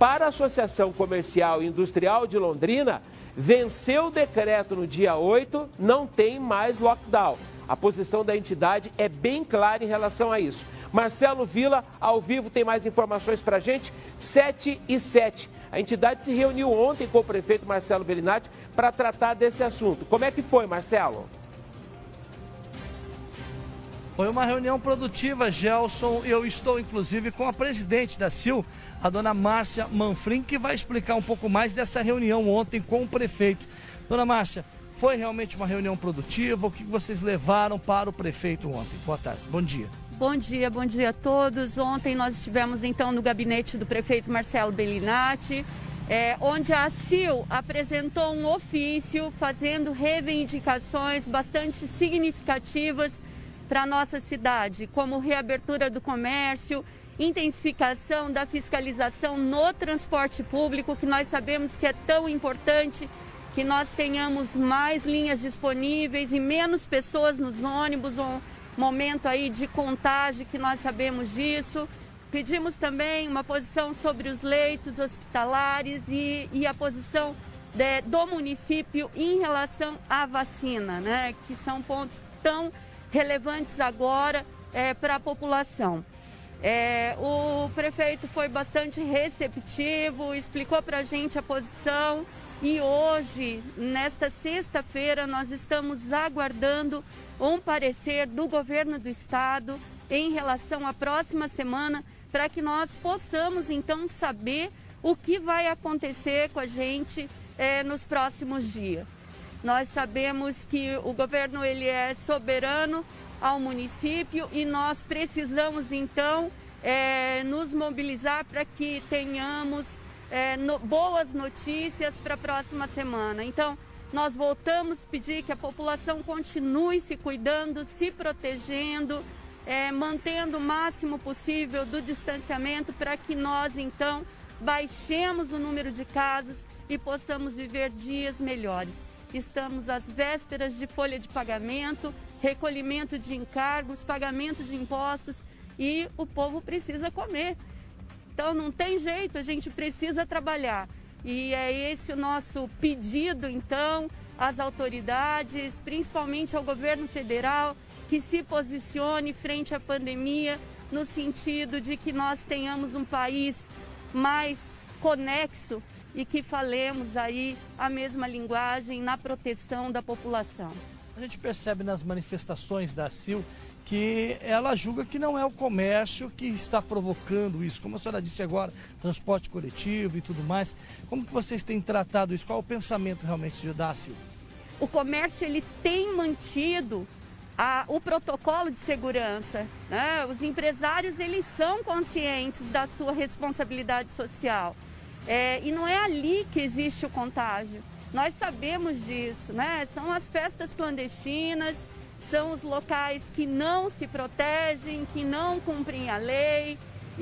para a Associação Comercial e Industrial de Londrina, venceu o decreto no dia 8, não tem mais lockdown. A posição da entidade é bem clara em relação a isso. Marcelo Vila, ao vivo, tem mais informações para a gente, 7h07. A entidade se reuniu ontem com o prefeito Marcelo Bellinati para tratar desse assunto. Como é que foi, Marcelo? Foi uma reunião produtiva, Gelson. Eu estou, inclusive, com a presidente da CIL, a dona Márcia Manfrim, que vai explicar um pouco mais dessa reunião ontem com o prefeito. Dona Márcia, foi realmente uma reunião produtiva? O que vocês levaram para o prefeito ontem? Boa tarde, bom dia. Bom dia a todos. Ontem nós estivemos, então, no gabinete do prefeito Marcelo Bellinati, onde a CIL apresentou um ofício fazendo reivindicações bastante significativas para a nossa cidade, como reabertura do comércio, intensificação da fiscalização no transporte público, que nós sabemos que é tão importante que nós tenhamos mais linhas disponíveis e menos pessoas nos ônibus, um momento aí de contágio que nós sabemos disso. Pedimos também uma posição sobre os leitos hospitalares e a posição do município em relação à vacina, né, que são pontos tão relevantes agora para a população. O prefeito foi bastante receptivo, explicou para a gente a posição e hoje, nesta sexta-feira, nós estamos aguardando um parecer do governo do estado em relação à próxima semana para que nós possamos então saber o que vai acontecer com a gente nos próximos dias. Nós sabemos que o governo ele é soberano ao município e nós precisamos, então, nos mobilizar para que tenhamos boas notícias para a próxima semana. Então, nós voltamos a pedir que a população continue se cuidando, se protegendo, mantendo o máximo possível do distanciamento para que nós, então, baixemos o número de casos e possamos viver dias melhores. Estamos às vésperas de folha de pagamento, recolhimento de encargos, pagamento de impostos e o povo precisa comer. Então não tem jeito, a gente precisa trabalhar. E é esse o nosso pedido, então, às autoridades, principalmente ao governo federal, que se posicione frente à pandemia no sentido de que nós tenhamos um país mais conexo e que falemos aí a mesma linguagem na proteção da população. A gente percebe nas manifestações da CIL que ela julga que não é o comércio que está provocando isso. Como a senhora disse agora, transporte coletivo e tudo mais. Como que vocês têm tratado isso? Qual é o pensamento realmente da CIL? O comércio ele tem mantido o protocolo de segurança, né? Os empresários eles são conscientes da sua responsabilidade social. E não é ali que existe o contágio. Nós sabemos disso, né? São as festas clandestinas, são os locais que não se protegem, que não cumprem a lei.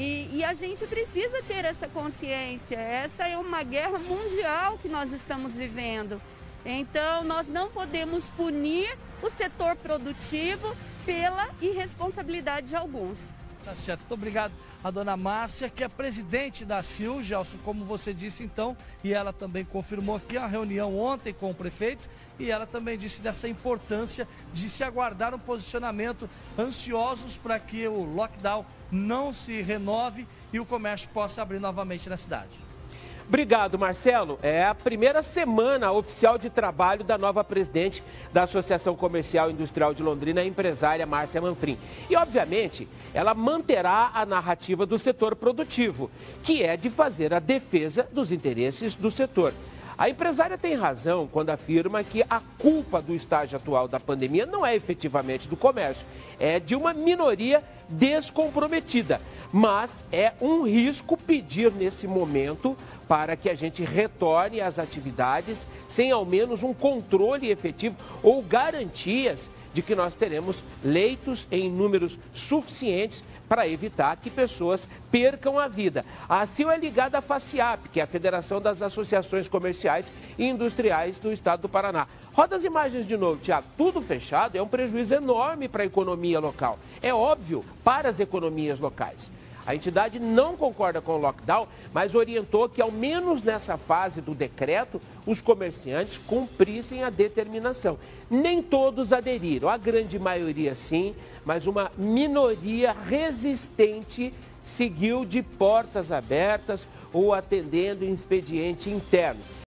E a gente precisa ter essa consciência. Essa é uma guerra mundial que nós estamos vivendo. Então, nós não podemos punir o setor produtivo pela irresponsabilidade de alguns. Tá certo, muito obrigado a dona Márcia, que é presidente da CIL, Gelson, como você disse então, e ela também confirmou aqui a reunião ontem com o prefeito, e ela também disse dessa importância de se aguardar um posicionamento, ansiosos para que o lockdown não se renove e o comércio possa abrir novamente na cidade. Obrigado, Marcelo. É a primeira semana oficial de trabalho da nova presidente da Associação Comercial e Industrial de Londrina, a empresária Márcia Manfrim. E, obviamente, ela manterá a narrativa do setor produtivo, que é de fazer a defesa dos interesses do setor. A empresária tem razão quando afirma que a culpa do estágio atual da pandemia não é efetivamente do comércio, é de uma minoria descomprometida. Mas é um risco pedir nesse momento para que a gente retorne às atividades sem ao menos um controle efetivo ou garantias de que nós teremos leitos em números suficientes para evitar que pessoas percam a vida. A CIL é ligada à FACIAP, que é a Federação das Associações Comerciais e Industriais do Estado do Paraná. Roda as imagens de novo, Tiago. Tudo fechado é um prejuízo enorme para a economia local. É óbvio, para as economias locais. A entidade não concorda com o lockdown, mas orientou que, ao menos nessa fase do decreto, os comerciantes cumprissem a determinação. Nem todos aderiram, a grande maioria sim, mas uma minoria resistente seguiu de portas abertas ou atendendo em expediente interno.